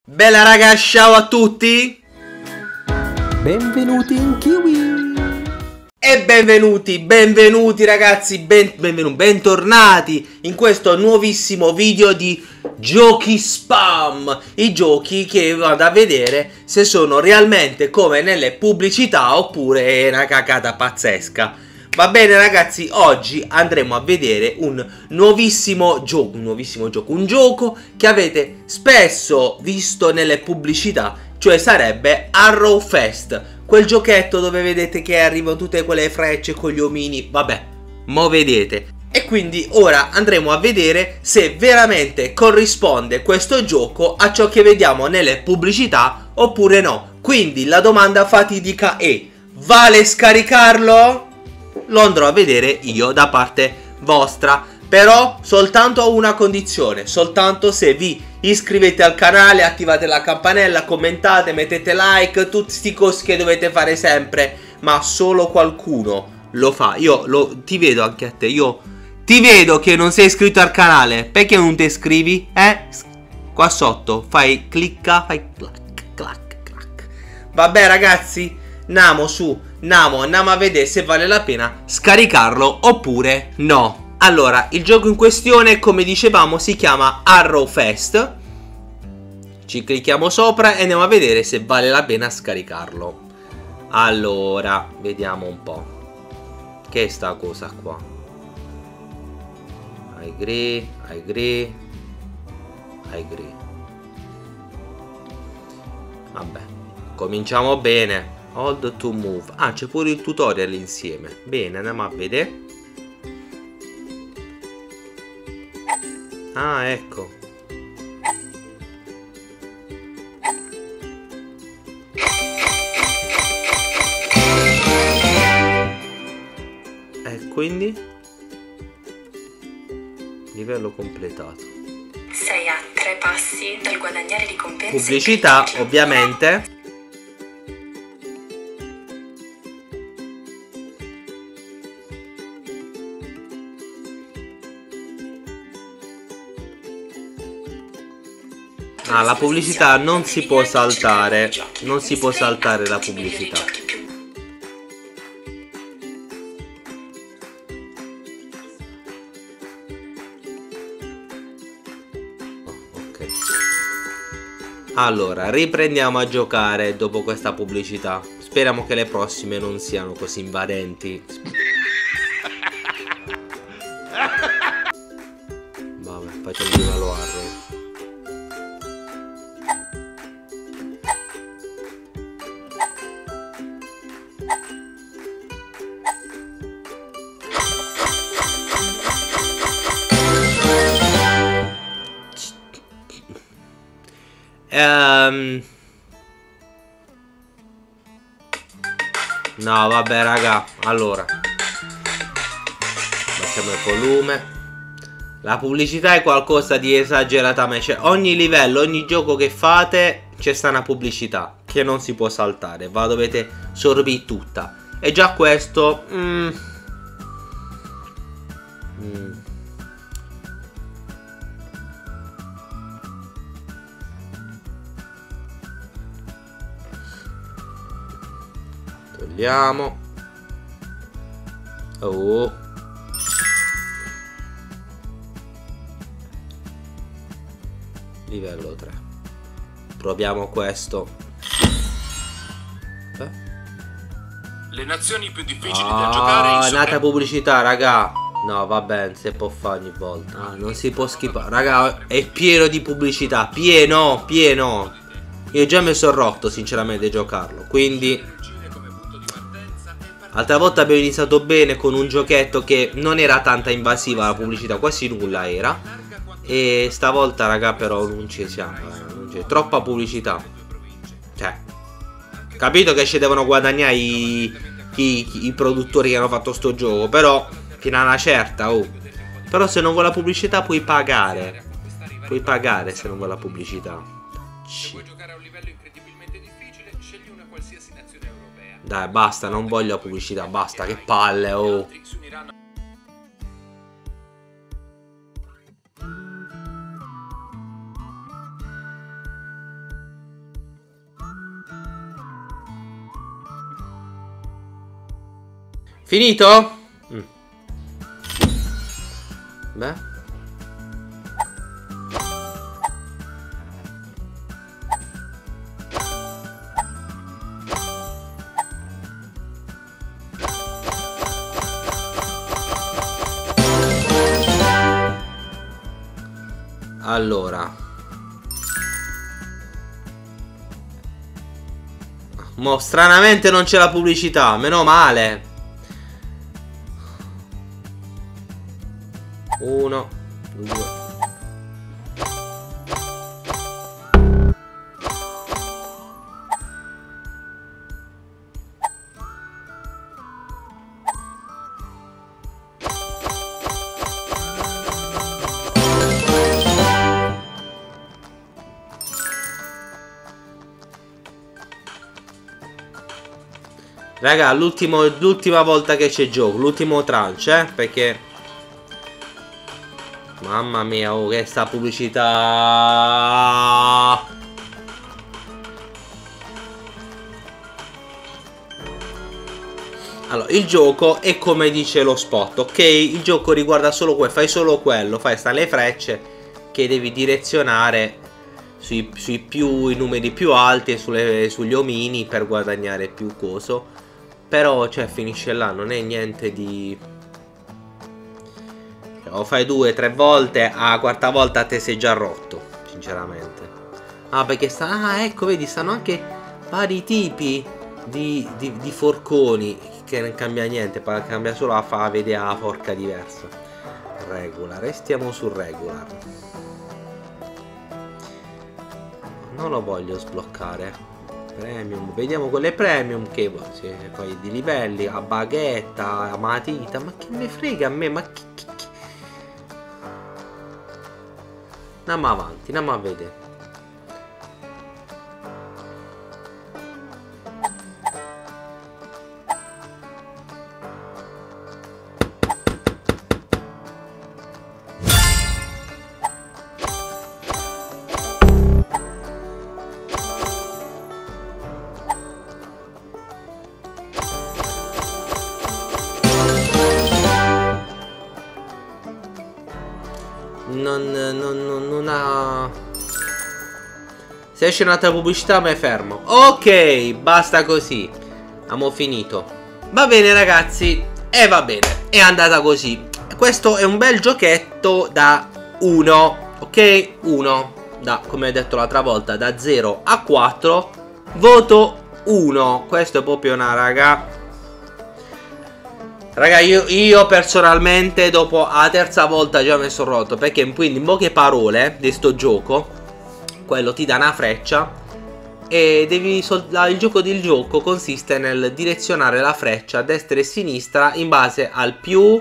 Bella raga, ciao a tutti! Benvenuti in Kiwi! E benvenuti ragazzi, bentornati in questo nuovissimo video di giochi spam. I giochi che vado a vedere se sono realmente come nelle pubblicità oppure è una cacata pazzesca. Va bene ragazzi, oggi andremo a vedere un nuovissimo gioco, un gioco che avete spesso visto nelle pubblicità, cioè sarebbe Arrow Fest, quel giochetto dove vedete che arrivano tutte quelle frecce con gli omini, vabbè, mo vedete. E quindi ora andremo a vedere se veramente corrisponde questo gioco a ciò che vediamo nelle pubblicità oppure no. Quindi la domanda fatidica è: vale scaricarlo? Lo andrò a vedere io da parte vostra, però soltanto a una condizione, soltanto se vi iscrivete al canale, attivate la campanella, commentate, mettete like, tutti sti cosi che dovete fare sempre, ma solo qualcuno lo fa. Ti vedo anche a te, io ti vedo che non sei iscritto al canale, perché non ti iscrivi? Qua sotto fai clicca, fai clac clac clac. Vabbè ragazzi, andiamo a vedere se vale la pena scaricarlo oppure no. Allora, il gioco in questione, come dicevamo, si chiama Arrow Fest. Ci clicchiamo sopra e andiamo a vedere se vale la pena scaricarlo. Allora, vediamo un po'. Che è sta cosa qua? Agree. Vabbè, cominciamo bene. Hold to move. Ah, c'è pure il tutorial insieme. Bene, andiamo a vedere. Ah, ecco. E quindi? Livello completato. Sei a 3 passi dal guadagnare ricompense. Pubblicità, ovviamente. Ah, la pubblicità non si può saltare. Non si può saltare la pubblicità. Ok. Allora, riprendiamo a giocare dopo questa pubblicità. Speriamo che le prossime non siano così invadenti. Vabbè, facciamo prima lo Arrow. No, vabbè raga, allora passiamo il volume. La pubblicità è qualcosa di esageratamente, cioè ogni livello, ogni gioco che fate c'è sta una pubblicità che non si può saltare, va, dovete sorbire tutta. E già questo togliamo. Oh, livello 3. Proviamo questo. Le nazioni più difficili da giocare Ah, nata pubblicità, raga. No, vabbè, non si può fare ogni volta. Ah, non si può skippare. Raga, è pieno di pubblicità. Pieno. Io già mi sono rotto, sinceramente, a giocarlo. Quindi altra volta abbiamo iniziato bene con un giochetto che non era tanta invasiva la pubblicità, quasi nulla era. E stavolta, raga, però non ci siamo. Non c'è troppa pubblicità. Cioè, capito che ci devono guadagnare i produttori che hanno fatto sto gioco, però fino a una certa, oh. Però se non vuoi la pubblicità puoi pagare. Puoi pagare se non vuoi la pubblicità. Vuoi giocare a un livello incredibilmente difficile? Scegli una qualsiasi nazione europea. Dai, basta, non voglio la pubblicità, basta, che palle, oh. Finito? Beh. Allora, mo stranamente non c'è la pubblicità, meno male. 1, 2. Raga, l'ultima volta che c'è gioco, l'ultimo tranche, perché... Mamma mia, oh, che sta pubblicità! Allora, il gioco è come dice lo spot, ok? Il gioco riguarda solo quello, fai solo quello, stanno le frecce che devi direzionare sui numeri più alti e sugli omini per guadagnare più coso. Però, cioè, finisce là, non è niente di... Lo fai 2-3 volte, a quarta volta te sei già rotto, sinceramente. Ah, perché ecco, vedi, stanno anche vari tipi di forconi, che non cambia niente, cambia solo fa vedere la forca diversa. Regular, restiamo su regular. Non lo voglio sbloccare. Premium, vediamo quelle premium che poi di livelli, a baghetta, a matita, ma che me frega a me, ma che... Andiamo avanti, andiamo a vedere. Non ha... Se esce un'altra pubblicità mi fermo. Ok, basta così. Abbiamo finito. Va bene ragazzi. E va bene, è andata così. Questo è un bel giochetto da 1. Ok, 1. Come ho detto l'altra volta, da 0 a 4. Voto 1. Questo è proprio una raga. Raga, io personalmente dopo la terza volta già mi sono rotto. Perché quindi in poche parole di sto gioco, quello ti dà una freccia e il gioco del gioco consiste nel direzionare la freccia a destra e a sinistra in base al più...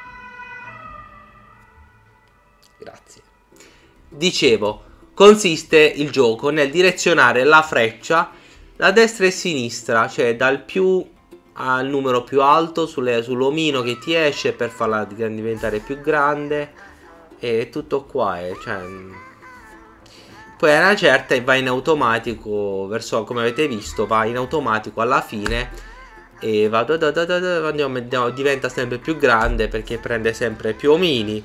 Grazie. Dicevo, consiste il gioco nel direzionare la freccia da destra e a sinistra, cioè dal più al numero più alto sull'omino che ti esce per farla diventare più grande e tutto qua, cioè... Poi a una certa va in automatico, verso, come avete visto, va in automatico alla fine e diventa sempre più grande perché prende sempre più omini.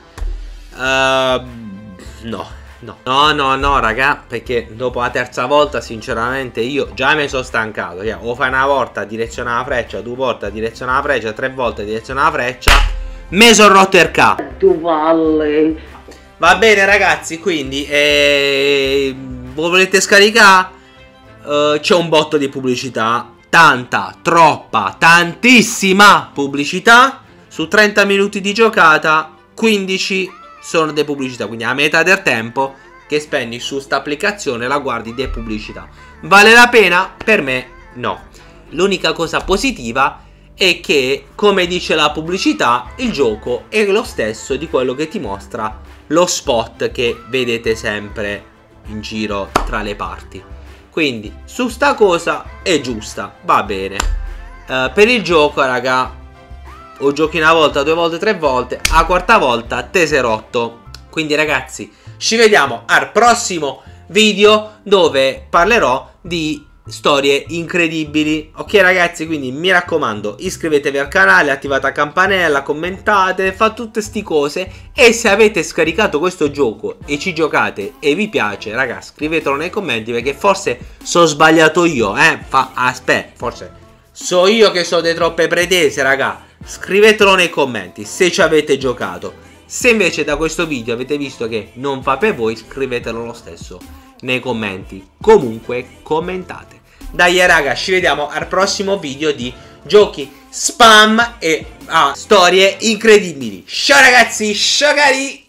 No, raga, perché dopo la terza volta sinceramente io già mi sono stancato. O fai una volta direziona la freccia, 2 volte direziona la freccia, 3 volte direziona la freccia, mi sono rotto il capo. Tu valle. Va bene ragazzi, quindi volete scaricare? C'è un botto di pubblicità, tanta, troppa, tantissima pubblicità. Su 30 minuti di giocata 15 sono de pubblicità, quindi a metà del tempo che spendi su sta applicazione la guardi de pubblicità. Vale la pena? Per me no. L'unica cosa positiva è che, come dice la pubblicità, il gioco è lo stesso di quello che ti mostra lo spot che vedete sempre in giro tra le parti. Quindi su sta cosa è giusta, va bene. Per il gioco raga, o giochi una volta, 2 volte, 3 volte, a quarta volta te sei rotto. Quindi ragazzi, ci vediamo al prossimo video dove parlerò di storie incredibili. Ok ragazzi, quindi mi raccomando, iscrivetevi al canale, attivate la campanella, commentate, fate tutte sti cose. E se avete scaricato questo gioco e ci giocate e vi piace, raga, scrivetelo nei commenti, perché forse sono sbagliato io, aspetta, forse so io che sono di troppe pretese, raga. Scrivetelo nei commenti se ci avete giocato. Se invece da questo video avete visto che non fa per voi, scrivetelo lo stesso nei commenti. Comunque commentate. Dai raga, ci vediamo al prossimo video di giochi spam e storie incredibili. Ciao ragazzi, ciao cari.